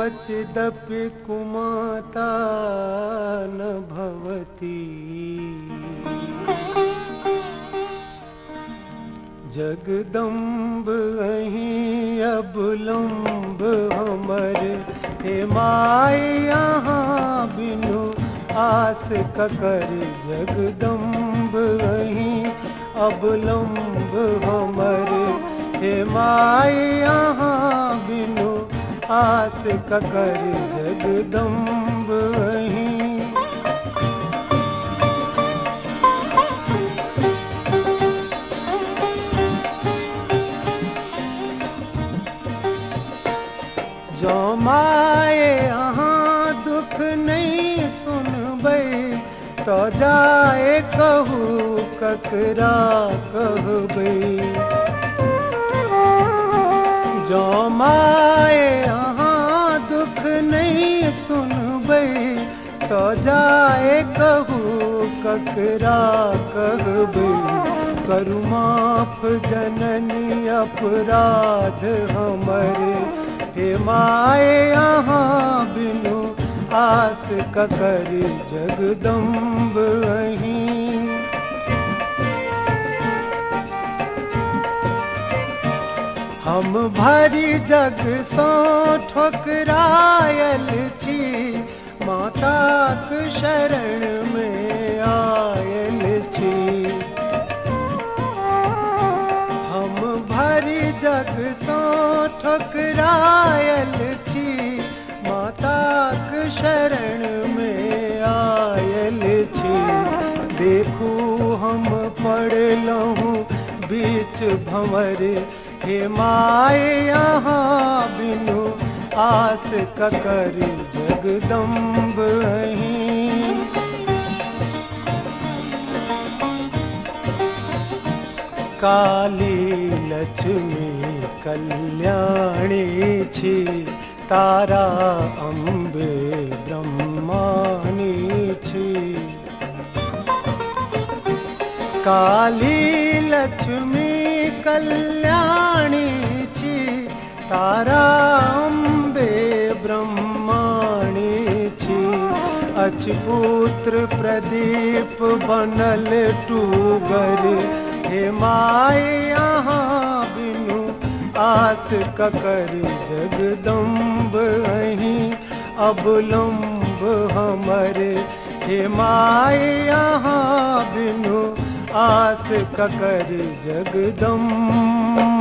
क्वचिदपि कुमाता न भवति। जगदम्ब अहीं अबलम्ब हमर, हे माई यहाँ बिनु आस ककर। जगदम्ब अहीं अबलम्ब हमर, हे माई यहाँ बिनु आस ककर। जगदम्ब अहीं जो माए यहाँ दुख नहीं सुनबै, तो जाए कहू ककरा कहबै। जो माए यहाँ दुख नहीं सुनबै, तो जाए कहू ककरा कहबै। करु माफ जननी अपराध हमरे, हे माए यहाँ बिनु आस ककर। जगदम्ब अहीं हम भरी जग सो ठोकरायल छी, माताक शरण में आयल छी। हम भरी जग सो ठोकरायल छी, माताक शरण में आयल छी। देखू हम पड़लहूँ बीच भंवर, हे माए यहाँ बिनु आस ककर। जगदम्ब अहीं काली लक्ष्मी कल्याणी छी, तारा अम्बे ब्रह्माणी छी। काली लक्ष्मी कल्याणी छी, तारा अम्बे ब्रह्माणी छी। अचपुत्र प्रदीप बनल टूगर, हे माए यहाँ बिनु आस ककर। जगदम्ब अहीं अबलम्ब हमरे, हे माए यहाँ बिनु आस ककर। जगदम्ब